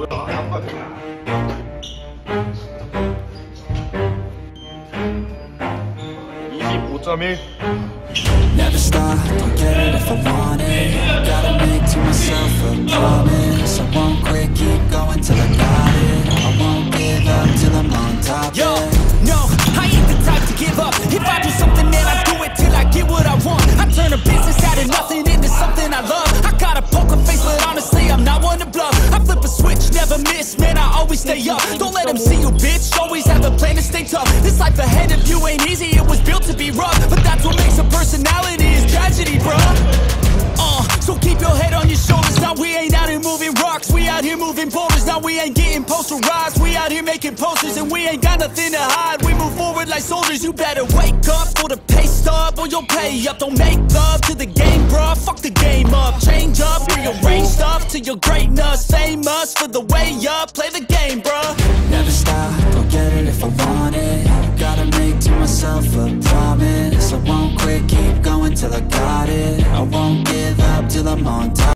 Never stop, don't get it if I want it. Gotta make to myself a promise. I won't quit, keep going till I got it. I won't give up till I'm on top. Yo, no, I ain't the type to give up. If I do something, then I do it till I get what I want. I turn a business out of nothing into something I love. I got a poker face, but honestly, I'm not one to bluff. I flip a switch, never miss, man, I always stay up. Don't let them see you, bitch, always have a plan to stay tough. This life ahead of you ain't easy, it was built to be rough. But that's what makes a personality is tragedy, bruh. So keep your head on your shoulders. Now we ain't out here moving rocks, we out here moving boulders. Now we ain't getting posterized, we out here making posters. And we ain't got nothing to hide, we move forward like soldiers. You better wake up for the pay stub or you'll pay up. Don't make love to the game, bruh, fuck the game up. Change up, rearrange stuff to your greatness. Famous for the way up, play the game, bruh. Never stop, don't get it if I want it. Gotta make to myself a promise. I won't quit, keep going till I got it. I won't give up till I'm on top.